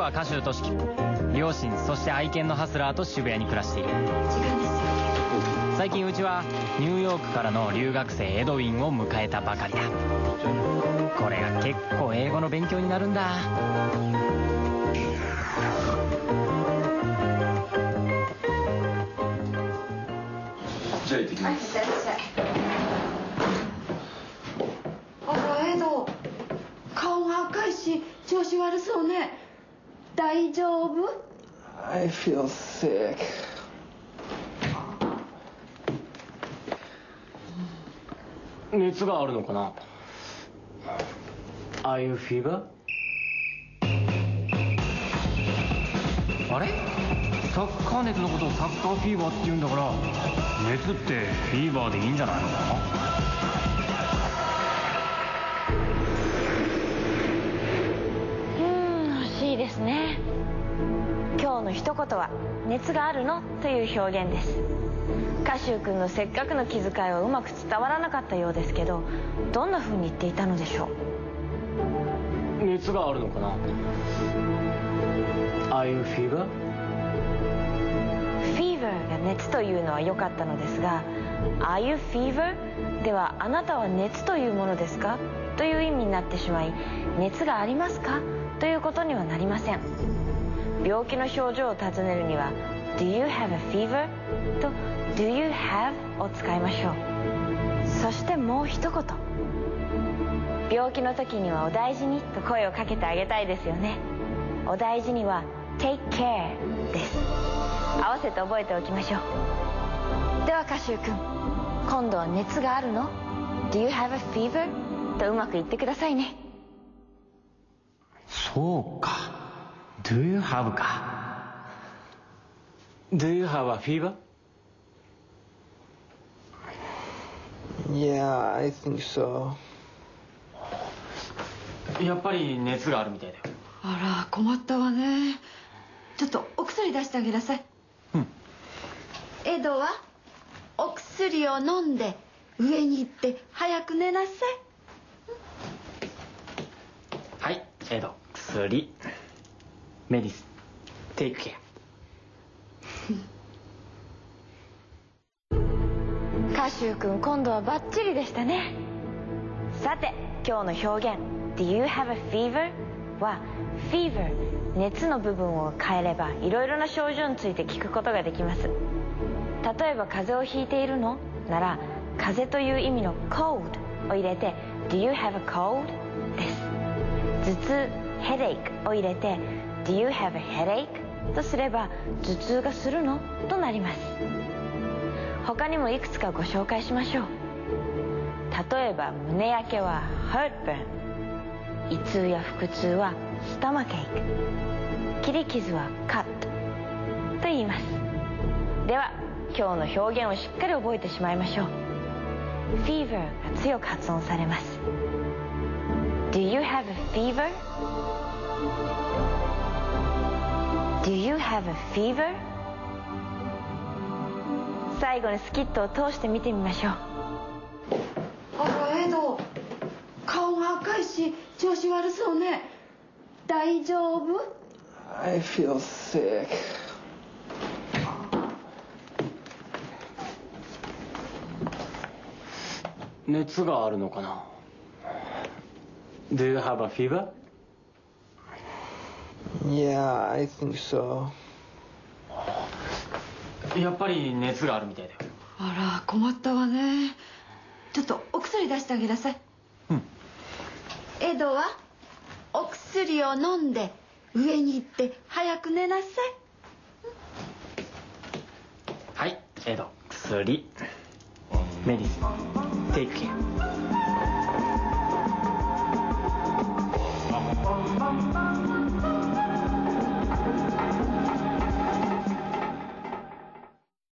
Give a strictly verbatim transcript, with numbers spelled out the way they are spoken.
は歌手としき。両親そして愛犬のハスラーと渋谷に暮らしている。 時間ですよ。 最近うちはニューヨークからの留学生エドウィンを迎えたばかりだ。これが結構英語の勉強になるんだ。 じゃあ行ってきます。 はい、いってらっしゃい。あら、エド、顔が赤いし調子悪そうね。大丈夫？ I feel sick. 熱があるのかな。 Are you fever? あれ、サッカー熱のことをサッカーフィーバーって言うんだから、熱ってフィーバーでいいんじゃないのかな。 うーん、惜しいですね。今日の一言は熱があるのという表現です。カシュー君のせっかくの気遣いはうまく伝わらなかったようですけど、どんな風に言っていたのでしょう。熱があるのかな。 Are you fever? Fever が熱というのは良かったのですが、 Are you fever? ではあなたは熱というものですかという意味になってしまい、熱がありますかということにはなりません。病気の症状を尋ねるには Do you have a fever? と Do you have? を使いましょう。そしてもう一言、病気の時にはお大事にと声をかけてあげたいですよね。お大事には Take care です。合わせて覚えておきましょう。ではカシュー君、今度は熱があるの？ Do you have a fever? とうまく言ってくださいね。 そうか、 Do you have か。 Do you have a fever? Yeah, I think so. やっぱり熱があるみたいだよ。 あら、困ったわね。ちょっとお薬出してあげなさい。 うん。 エドはお薬を飲んで上に行って早く寝なさい。 はい、エド、薬、メディス、テイクケア。 カシュー君、今度はバッチリでしたね。さて、今日の表現 Do you have a fever? は fever、 熱の部分を変えればいろいろな症状について聞くことができます。例えば風邪をひいているのなら、風邪という意味の cold を入れて Do you have a cold? です。頭痛 headache を入れて Do you have a headache? とすれば頭痛がするのとなります。他にもいくつかご紹介しましょう。例えば胸焼けは heartburn、 胃痛や腹痛は stomachache、 切り傷は cut と言います。では今日の表現をしっかり覚えてしまいましょう。 fever が強く発音されます。 Do you have a fever? Do you have a fever? 最後にスキットを通して見てみましょう。 あら、エド、顔が赤いし調子悪そうね。大丈夫？ I feel sick. 熱があるのかな。 Do you have a fever? Yeah, I think so. やっぱり熱があるみたいだよ。 あら、困ったわね。ちょっとお薬出してあげなさい。 うん。 エドはお薬を飲んで上に行って早く寝なさい。 はい、エド、薬、メディス、テイクケア。